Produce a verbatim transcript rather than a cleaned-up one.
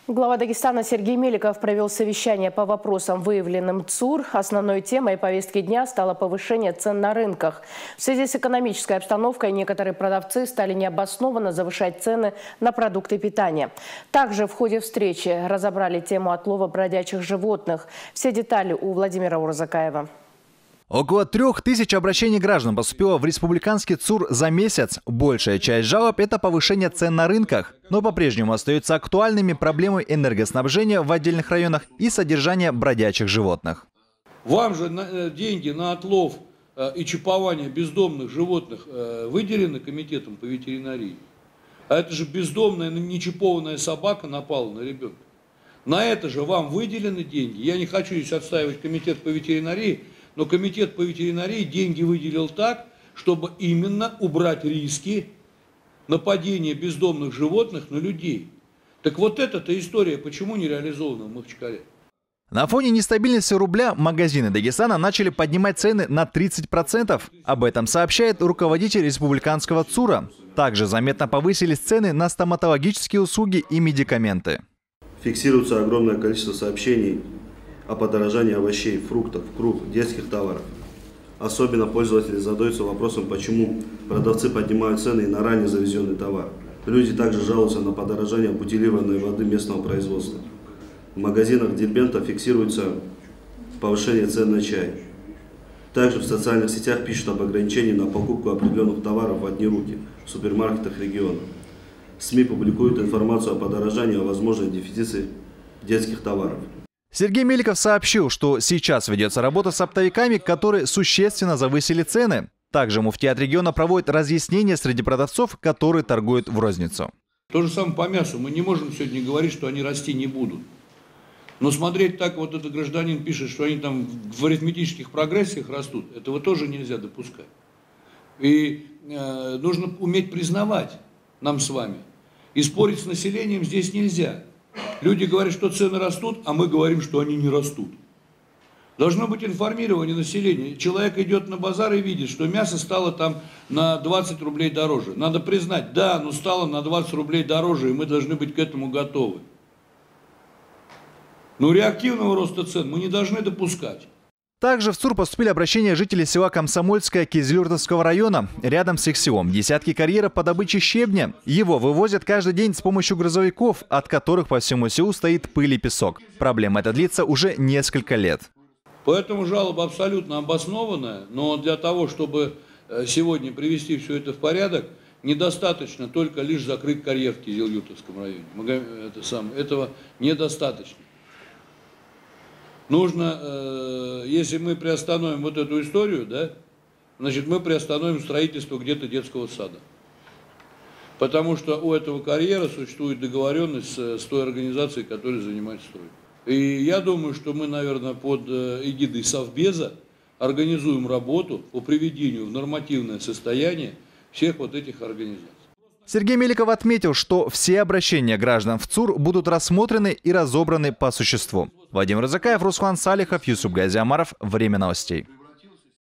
Глава Дагестана Сергей Меликов провел совещание по вопросам, выявленным ЦУР. Основной темой повестки дня стало повышение цен на рынках. В связи с экономической обстановкой некоторые продавцы стали необоснованно завышать цены на продукты питания. Также в ходе встречи разобрали тему отлова бродячих животных. Все детали у Владимира Урзакаева. Около трех тысяч обращений граждан поступило в республиканский ЦУР за месяц. Большая часть жалоб – это повышение цен на рынках. Но по-прежнему остаются актуальными проблемы энергоснабжения в отдельных районах и содержания бродячих животных. Вам же деньги на отлов и чипование бездомных животных выделены комитетом по ветеринарии. А это же бездомная, нечипованная собака напала на ребенка. На это же вам выделены деньги. Я не хочу здесь отстаивать комитет по ветеринарии, но комитет по ветеринарии деньги выделил так, чтобы именно убрать риски нападения бездомных животных на людей. Так вот эта-то история почему не реализована в Махачкале? На фоне нестабильности рубля магазины Дагестана начали поднимать цены на тридцать процентов. Об этом сообщает руководитель республиканского ЦУРа. Также заметно повысились цены на стоматологические услуги и медикаменты. Фиксируется огромное количество сообщений о подорожании овощей, фруктов, круп, детских товаров. Особенно пользователи задаются вопросом, почему продавцы поднимают цены и на ранее завезенный товар. Люди также жалуются на подорожание бутилированной воды местного производства. В магазинах Дербента фиксируется повышение цен на чай. Также в социальных сетях пишут об ограничении на покупку определенных товаров в одни руки в супермаркетах региона. СМИ публикуют информацию о подорожании, о возможном дефиците детских товаров. Сергей Меликов сообщил, что сейчас ведется работа с оптовиками, которые существенно завысили цены. Также муфтият региона проводит разъяснения среди продавцов, которые торгуют в розницу. То же самое по мясу. Мы не можем сегодня говорить, что они расти не будут. Но смотреть так, вот этот гражданин пишет, что они там в арифметических прогрессиях растут, этого тоже нельзя допускать. И э, нужно уметь признавать нам с вами. И спорить с населением здесь нельзя. Люди говорят, что цены растут, а мы говорим, что они не растут. Должно быть информирование населения. Человек идет на базар и видит, что мясо стало там на двадцать рублей дороже. Надо признать, да, но стало на двадцать рублей дороже, и мы должны быть к этому готовы. Но реактивного роста цен мы не должны допускать. Также в ЦУР поступили обращения жителей села Комсомольское Кизилюртовского района. Рядом с их селом десятки карьеров по добыче щебня. Его вывозят каждый день с помощью грузовиков, от которых по всему селу стоит пыль и песок. Проблема эта длится уже несколько лет. Поэтому жалоба абсолютно обоснованная, но для того, чтобы сегодня привести все это в порядок, недостаточно только лишь закрыть карьер в Кизилюртовском районе. Это сам, этого недостаточно. Нужно, э, если мы приостановим вот эту историю, да, значит, мы приостановим строительство где-то детского сада. Потому что у этого карьера существует договоренность с, с той организацией, которая занимается стройкой. И я думаю, что мы, наверное, под эгидой Совбеза организуем работу по приведению в нормативное состояние всех вот этих организаций. Сергей Меликов отметил, что все обращения граждан в ЦУР будут рассмотрены и разобраны по существу. Владимир Урзакаев, Руслан Салихов, Юсуп Газиамаров. Время новостей.